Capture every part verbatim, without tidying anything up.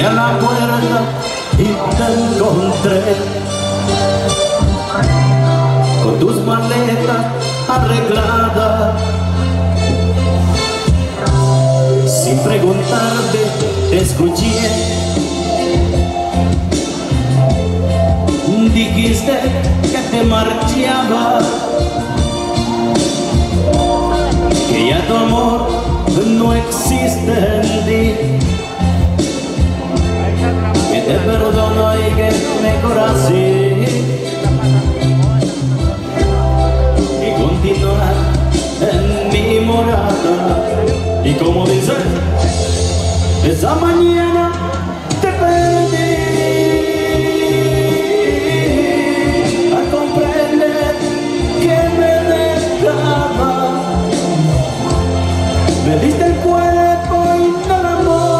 a la puerta y te encontré con tus maletas arregladas. Sin preguntarte te escuché, dijiste que te marchabas, que ya tu amor no existe en ti, que te perdono y que mejor así, y continuar en mi morada. Y como dice, esa mañana te perdí al comprender que me dejaba. Me diste el cuerpo y no el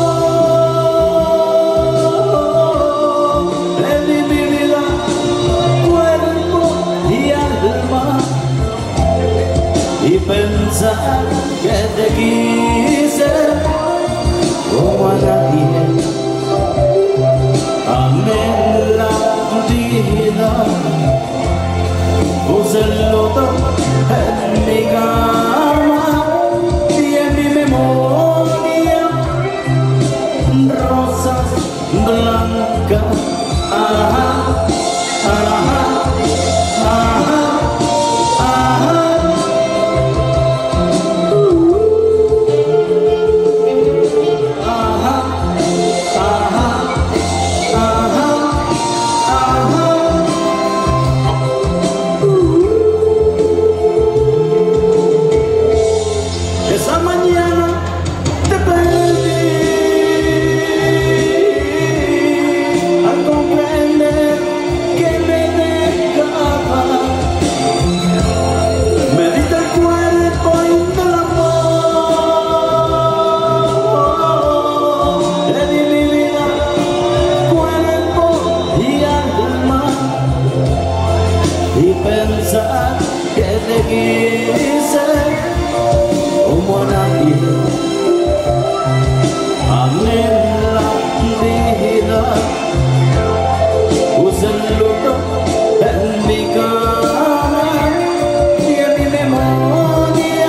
amor. Te di mi vida, cuerpo y alma, y pensar que te quise como a nadie. Amé la vida, puse el lodo en mi cama y en mi memoria rosas blancas. Ajá, ajá, ajá, ajá. Esa mañana te perdí al comprender que me dejaba. Me diste el cuerpo y no el amor. Te di mi vida, cuerpo y alma, y pensar que te quise como a nadie. Amé la vida, puse el luto en mi cama y en mi memoria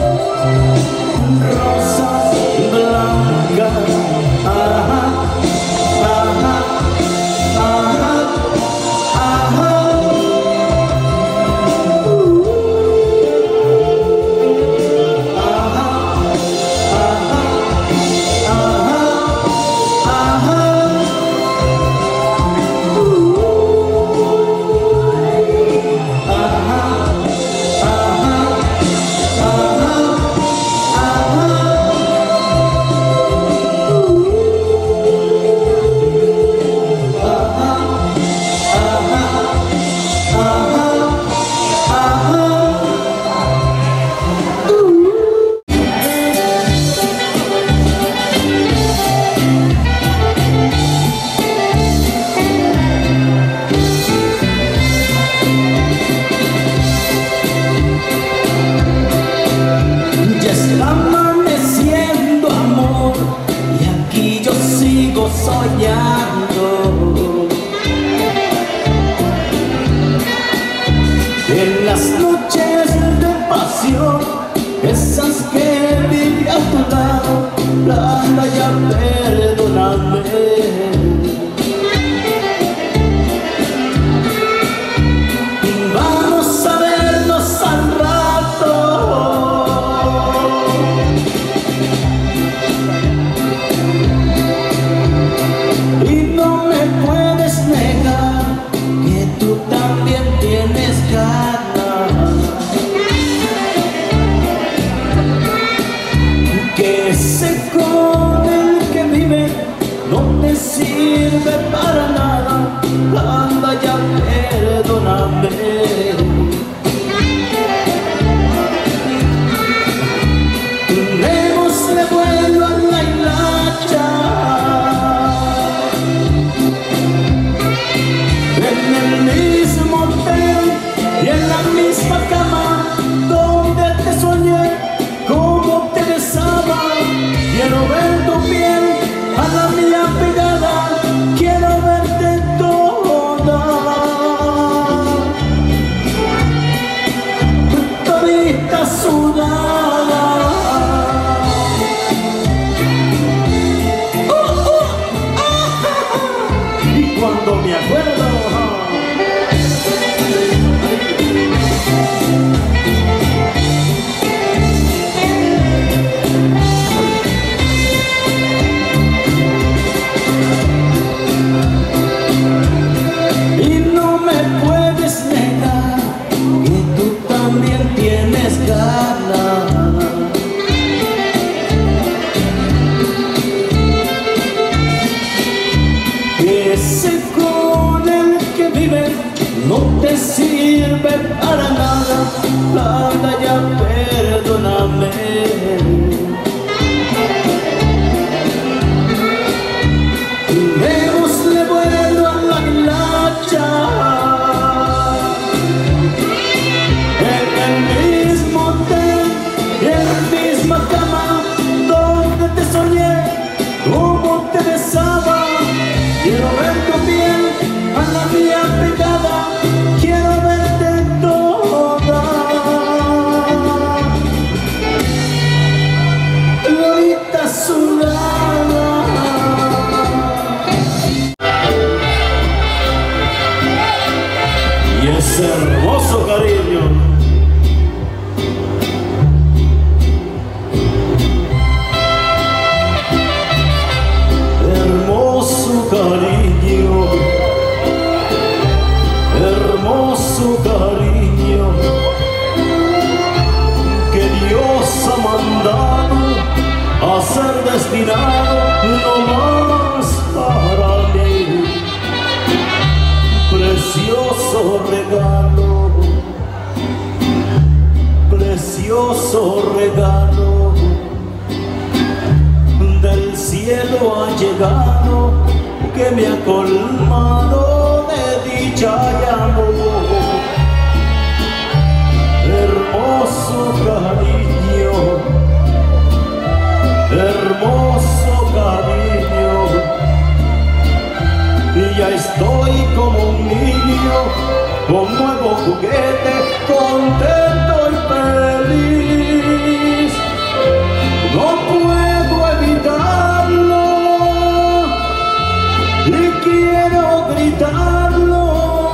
rosas blancas. Ajá, ajá, ajá, ajá. Soñando en las noches de pasión, esas que viví a tu lado, Blanca, ya perdóname. Vamos a vernos al rato, y no me puedes negar que tú también tienes ganas, que ese con el que vive no te sirve para nada. Anda, ya perdóname. Démosle vuelo a la hilacha, en el mismo hotel y en la misma cama donde te soñé, como te besaba. Quiero ver tu piel a la mía pegada. cuando me acuerdo. Y no me puedes negar que tú también tienes ganas. Ese con el que vives no te sirve para nada. Anda ya, perdóname. Démosle vuelo a la hilacha en el mismo hotel, en la misma cama donde te soñé, como te besaba. Quiero ver tu piel a la mía pegada, quiero verte toda. Lolita sudada. Y ese hermoso cariño. Cariño, hermoso cariño, que Dios ha mandado a ser destinado no más para mí. Precioso regalo, precioso regalo, del cielo ha llegado, que me ha colmado de dicha y amor. Hermoso cariño, hermoso cariño, y ya estoy como un niño con nuevo juguete, contento y feliz. No puedo evitarlo y quiero gritarlo.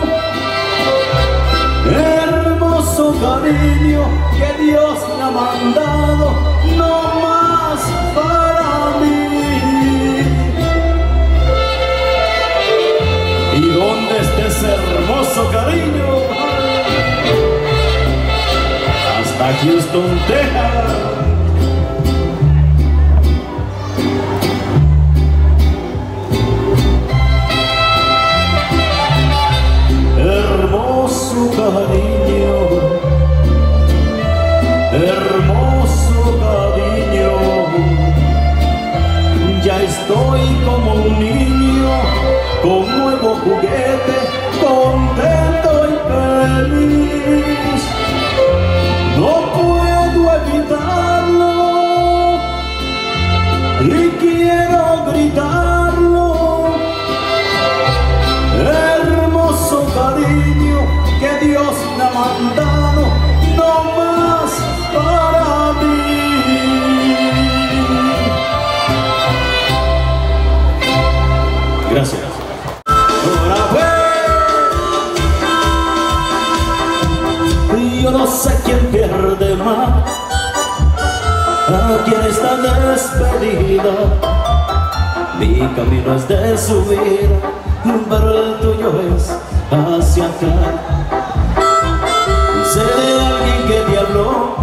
Hermoso cariño que Dios me ha mandado, no más para mí. ¿Y dónde está ese hermoso cariño? Hasta Houston, Texas. Hermoso cariño, hermoso cariño, ya estoy como un niño con nuevo juguete, contento y feliz. No puedo evitarlo y quiero gritarlo. Hermoso cariño que Dios me ha mandado, no más para mí. Gracias. Yo no sé quién pierde más, a quién está despedido. Mi camino es de subir, pero el tuyo es hacia acá. Sé de alguien que te habló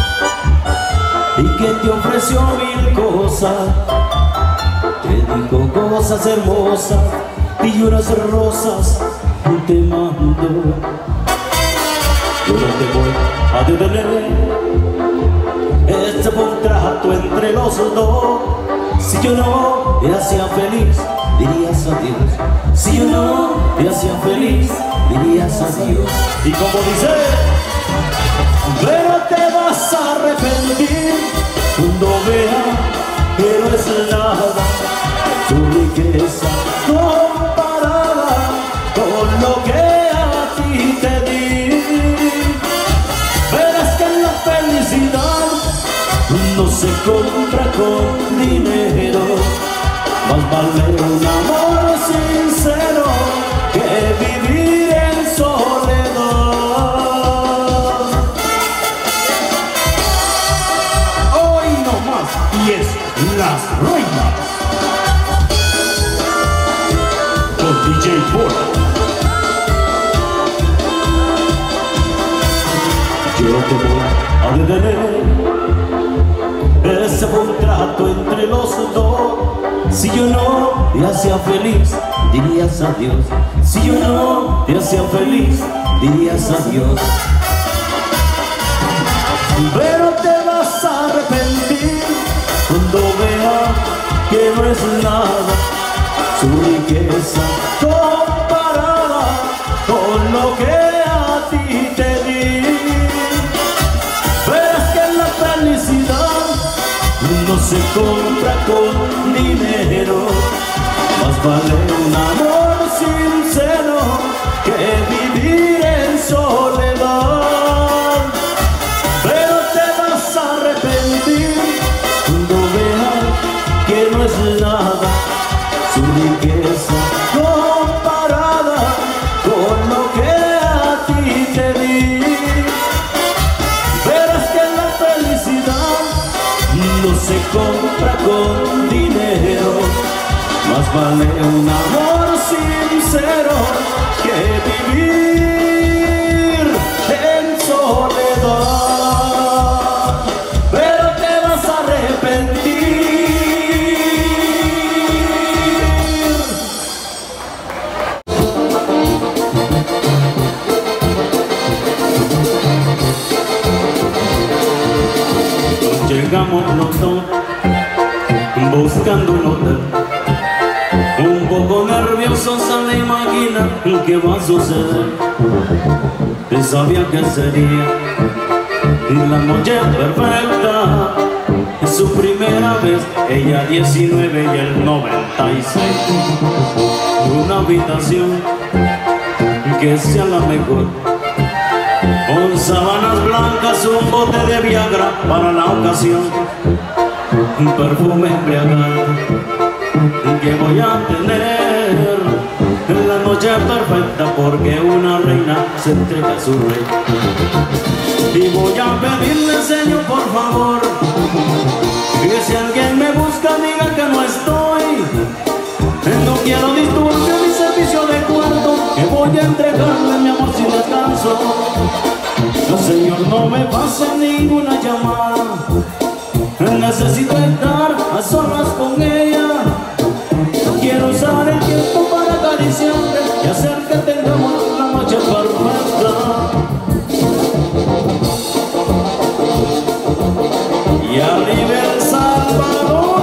y que te ofreció mil cosas, te dijo cosas hermosas y unas rosas te mando. Yo no te voy a detener, este fue un trato entre los dos. Si yo no te hacía feliz, dirías adiós. Si yo no te hacía feliz, dirías adiós. Y como dice, pero te vas a arrepentir cuando veas que no es nada tu riqueza comparada con lo que a ti te di. Verás que la felicidad no se compra con dinero, más vale un amor sincero. Las Reinas con D J Bora. Yo te voy a detener. Ese fue un trato entre los dos. Si yo no te hacía feliz, dirías adiós. Si yo no te hacía feliz, dirías adiós. Pero te vas a arrepentir cuando veas que no es nada su riqueza comparada con lo que a ti te di. Verás que la felicidad no se compra con dinero, más vale un amor sincero que vivir en soledad. Pero te vas a arrepentir cuando veas que no es nada su riqueza comparada con lo que a ti te di. Verás que la felicidad no se compra con dinero, más vale un amor sincero que vivir en soledad. Pero te vas a arrepentir. Llegamos los dos buscando un hotel, un poco nerviosos al imaginar qué va a suceder. Él sabía que sería la noche perfecta, en su primera vez, ella diecinueve y él noventa y seis. Una habitación que sea la mejor, con sábanas blancas, un bote de Viagra para la ocasión, un perfume embriagante que voy a tener en la noche perfecta, porque una reina se entrega a su rey. Y voy a pedirle, Señor, por favor, que si alguien me busca diga que no estoy. No quiero disturbios ni servicio de cuarto, que voy a entregarle mi amor sin descanso. No, Señor, no me pase ninguna llamada, necesito estar a solas con ella. Quiero usar el tiempo para acariciarle y hacer que tengamos la noche perfecta. Y arriba El Salvador.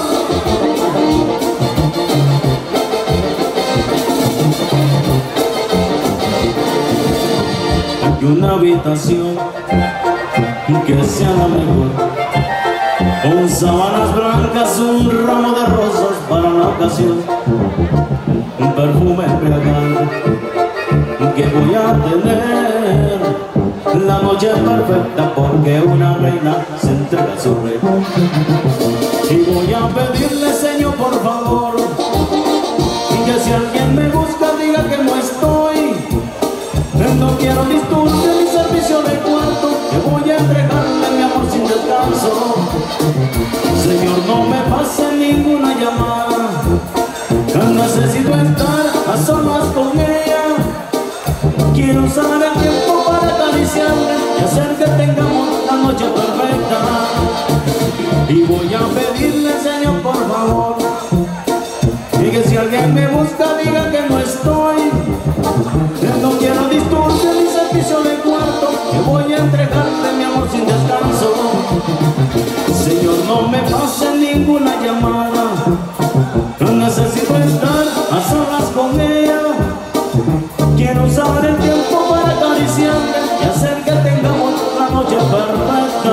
Y una habitación que sea la mejor, con sábanas blancas, un ramo de rosas para la ocasión, un perfume embriagante que voy a tener la noche perfecta, porque una reina se entrega a su rey. Y voy a pedirle, Señor, por favor, que si alguien me busca diga que no estoy. No quiero disturbios ni servicio de cuarto, que voy a entregarle mi amor sin descanso. Señor, no me pase ninguna llamada, necesito estar a solas con ella. Quiero usar el tiempo para acariciarle y hacer que tengamos la noche perfecta. Y voy a pedirle, Señor, por favor, y que si alguien me busca diga que no estoy. No quiero disturbios ni servicio de cuarto, que voy a entregarle mi amor sin descanso. Señor, no me pase ninguna llamada, necesito estar a solas con ella. Quiero usar el tiempo para acariciarle y hacer que tengamos la noche perfecta.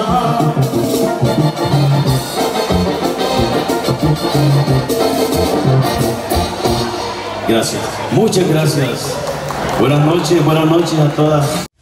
Gracias, muchas gracias. Buenas noches, buenas noches a todas.